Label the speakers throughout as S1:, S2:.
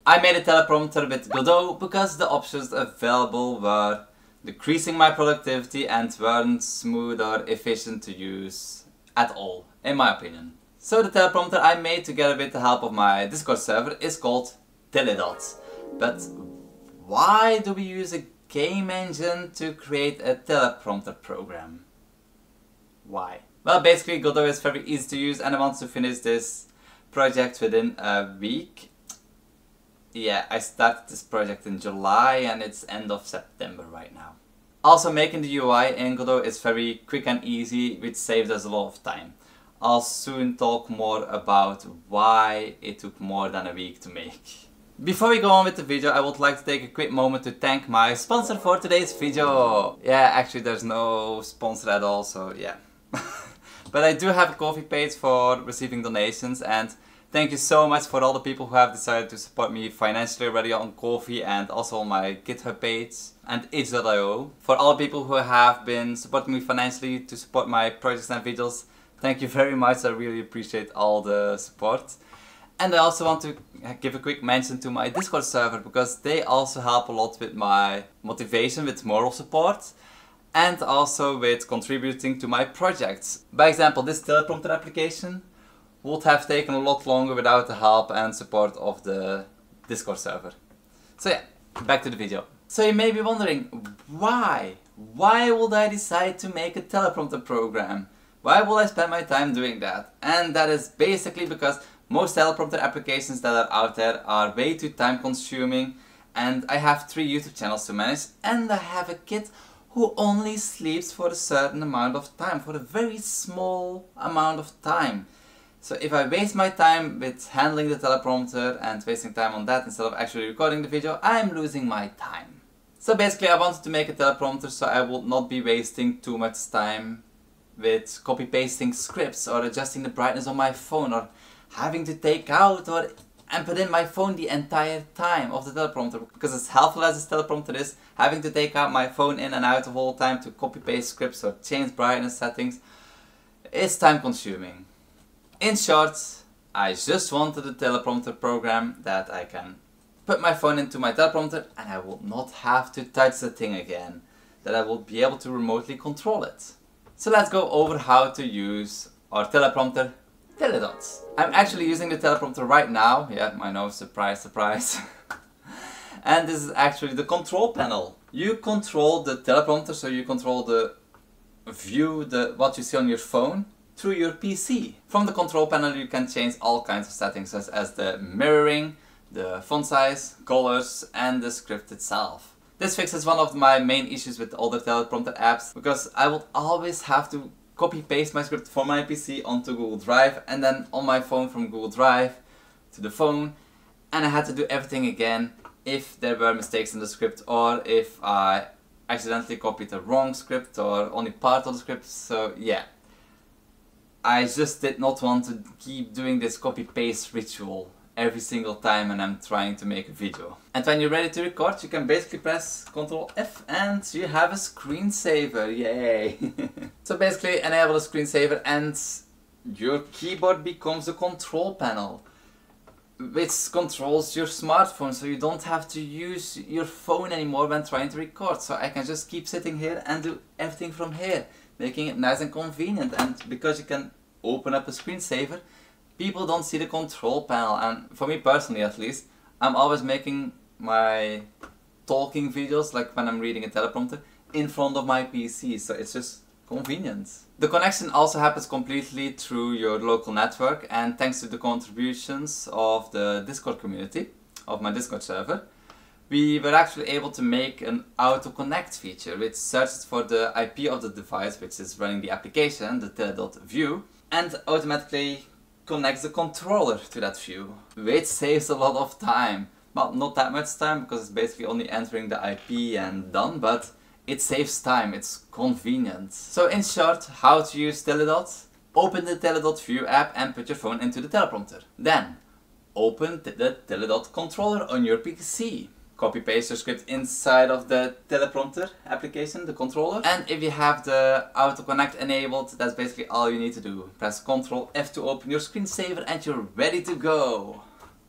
S1: I made a teleprompter with Godot because the options available were decreasing my productivity and weren't smooth or efficient to use at all, in my opinion. So the teleprompter I made together with the help of my Discord server is called TeleDot. But why do we use a game engine to create a teleprompter program? Why? Well, basically Godot is very easy to use and I want to finish this project within a week. Yeah, I started this project in July and it's end of September right now. Also, making the UI in Godot is very quick and easy, which saves us a lot of time. I'll soon talk more about why it took more than a week to make. Before we go on with the video, I would like to take a quick moment to thank my sponsor for today's video. Yeah, actually there's no sponsor at all, so yeah. But I do have a Ko-fi page for receiving donations, and thank you so much for all the people who have decided to support me financially already on Ko-fi and also on my GitHub page and itch.io. For all the people who have been supporting me financially to support my projects and videos, thank you very much. I really appreciate all the support. And I also want to give a quick mention to my Discord server because they also help a lot with my motivation, with moral support, and also with contributing to my projects. By example, this teleprompter application would have taken a lot longer without the help and support of the Discord server. So yeah, back to the video. So you may be wondering, why? Why would I decide to make a teleprompter program? Why will I spend my time doing that? And that is basically because most teleprompter applications that are out there are way too time consuming, and I have 3 YouTube channels to manage, and I have a kid who only sleeps for a certain amount of time, for a very small amount of time. So if I waste my time with handling the teleprompter and wasting time on that instead of actually recording the video, I'm losing my time. So basically I wanted to make a teleprompter so I would not be wasting too much time with copy-pasting scripts or adjusting the brightness on my phone or having to take out and put in my phone the entire time of the teleprompter. Because as helpful as this teleprompter is, having to take out my phone in and out the whole time to copy-paste scripts or change brightness settings, it's time consuming. In short, I just wanted a teleprompter program that I can put my phone into my teleprompter and I will not have to touch the thing again. That I will be able to remotely control it. So let's go over how to use our teleprompter, TeleDot. I'm actually using the teleprompter right now. Yeah, I know, surprise, surprise. And this is actually the control panel. You control the teleprompter, so you control the view, what you see on your phone, through your PC. From the control panel you can change all kinds of settings such as the mirroring, the font size, colors and the script itself. This fixes one of my main issues with older teleprompter apps, because I would always have to copy paste my script from my PC onto Google Drive and then on my phone from Google Drive to the phone, and I had to do everything again if there were mistakes in the script or if I accidentally copied the wrong script or only part of the script. So yeah, I just did not want to keep doing this copy-paste ritual every single time when I'm trying to make a video. And when you're ready to record, you can basically press Ctrl F and you have a screensaver, yay! So basically enable a screensaver and your keyboard becomes a control panel, which controls your smartphone, so you don't have to use your phone anymore when trying to record. So I can just keep sitting here and do everything from here, making it nice and convenient. And because you can open up a screensaver, people don't see the control panel, and for me personally at least, I'm always making my talking videos, like when I'm reading a teleprompter, in front of my PC, so it's just convenient. The connection also happens completely through your local network, and thanks to the contributions of the Discord community, of my Discord server, we were actually able to make an auto connect feature which searches for the IP of the device which is running the application, the TeleDot view, and automatically connects the controller to that view, which saves a lot of time. Well, not that much time because it's basically only entering the IP and done, but it saves time, it's convenient. So in short, how to use TeleDot: open the TeleDot View app and put your phone into the teleprompter. Then open the TeleDot controller on your PC. Copy paste your script inside of the teleprompter application, the controller. And if you have the auto connect enabled, that's basically all you need to do. Press Ctrl F to open your screensaver and you're ready to go.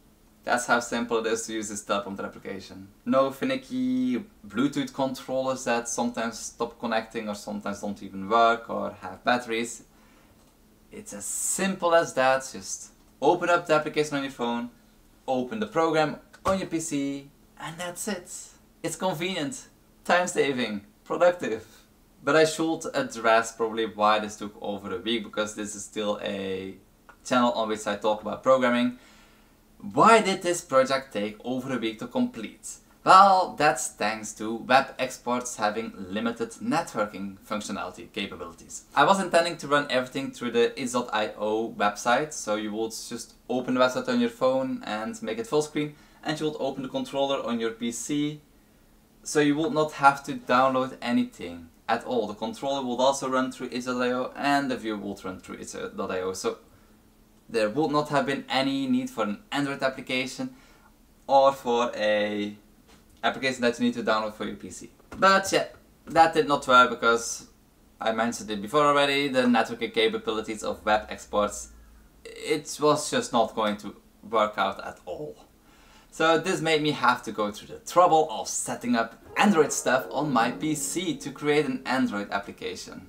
S1: That's how simple it is to use this Teleprompter application. No finicky Bluetooth controllers that sometimes stop connecting or sometimes don't even work or have batteries. It's as simple as that. Just open up the application on your phone, open the program on your PC, and that's it. It's convenient, time saving, productive. But I should address probably why this took over a week, because this is still a channel on which I talk about programming. Why did this project take over a week to complete? Well, that's thanks to web exports having limited networking functionality capabilities. I was intending to run everything through the itch.io website, so you would just open the website on your phone and make it full screen, and you would open the controller on your PC, so you would not have to download anything at all. The controller would also run through itch.io and the view would run through itch.io, so there would not have been any need for an Android application or for a application that you need to download for your PC. But yeah, that did not work because I mentioned it before already, the networking capabilities of web exports, it was just not going to work out at all. So this made me have to go through the trouble of setting up Android stuff on my PC to create an Android application.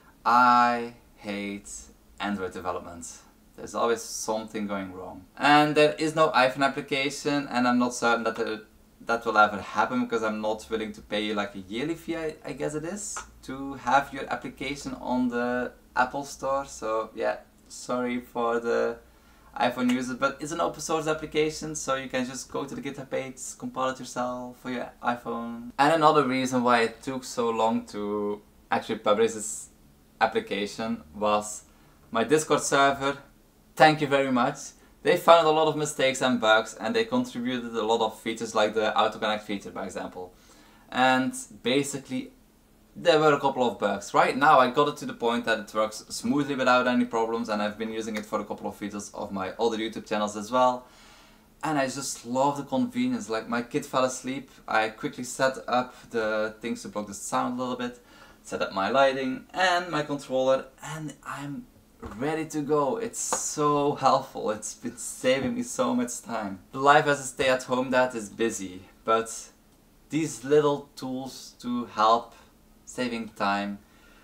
S1: I hate Android development. There's always something going wrong. And there is no iPhone application, and I'm not certain that that will ever happen because I'm not willing to pay you like a yearly fee, I guess it is, to have your application on the Apple Store. So yeah, sorry for the iPhone users, but it's an open source application, so you can just go to the GitHub page, compile it yourself for your iPhone. And another reason why it took so long to actually publish this application was my Discord server. Thank you very much. They found a lot of mistakes and bugs, and they contributed a lot of features like the autoconnect feature, for example. And basically there were a couple of bugs. Right now I got it to the point that it works smoothly without any problems, and I've been using it for a couple of videos of my other YouTube channels as well. And I just love the convenience. Like, my kid fell asleep, I quickly set up the things to block the sound a little bit, set up my lighting and my controller, and I'm ready to go. It's so helpful. It's been saving me so much time. Life as a stay-at-home dad is busy, but these little tools to help saving time,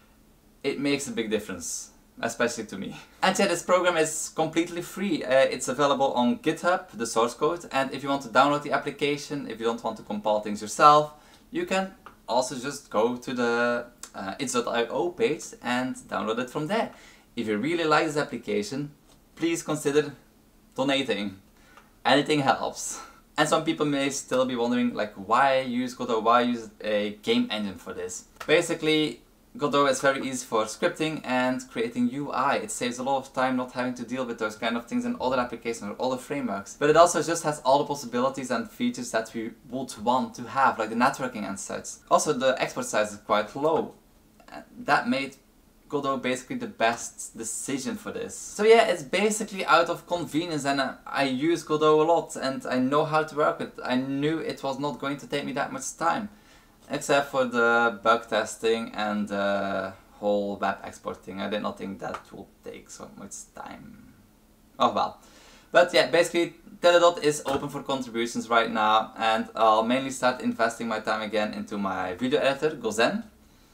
S1: it makes a big difference, especially to me. And yeah, this program is completely free. It's available on GitHub, the source code, and if you want to download the application, if you don't want to compile things yourself, you can also just go to the itch.io page and download it from there. If you really like this application, please consider donating. Anything helps. And some people may still be wondering, like, why use Godot, why use a game engine for this? Basically, Godot is very easy for scripting and creating UI. It saves a lot of time not having to deal with those kind of things in other applications or other frameworks. But it also just has all the possibilities and features that we would want to have, like the networking and such. Also, the export size is quite low. That made Godot basically the best decision for this. So yeah, it's basically out of convenience, and I use Godot a lot and I know how to work with it. I knew it was not going to take me that much time, except for the bug testing and the whole web export thing. I did not think that would take so much time. Oh well. But yeah, basically TeleDot is open for contributions right now, and I'll mainly start investing my time again into my video editor, Godot,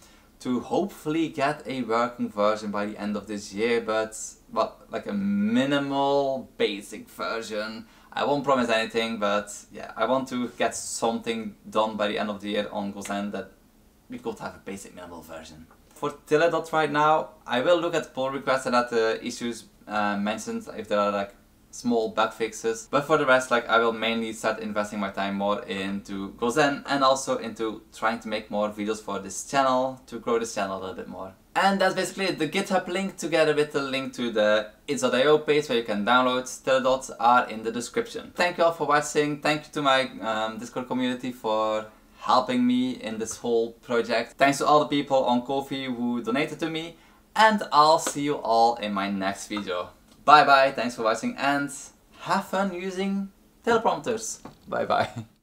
S1: to hopefully get a working version by the end of this year, but well, like a minimal basic version. I won't promise anything, but yeah, I want to get something done by the end of the year on Godot that we could have a basic minimal version. For TeleDot right now, I will look at pull requests and at the issues mentioned, if there are like small bug fixes. But for the rest, like, I will mainly start investing my time more into Godot and also into trying to make more videos for this channel, to grow this channel a little bit more. And that's basically it. The GitHub link together with the link to the itch.io page where you can download TeleDot are in the description. Thank you all for watching. Thank you to my Discord community for helping me in this whole project. Thanks to all the people on Ko-fi who donated to me, and I'll see you all in my next video. Bye bye, thanks for watching, and have fun using teleprompters. Bye bye.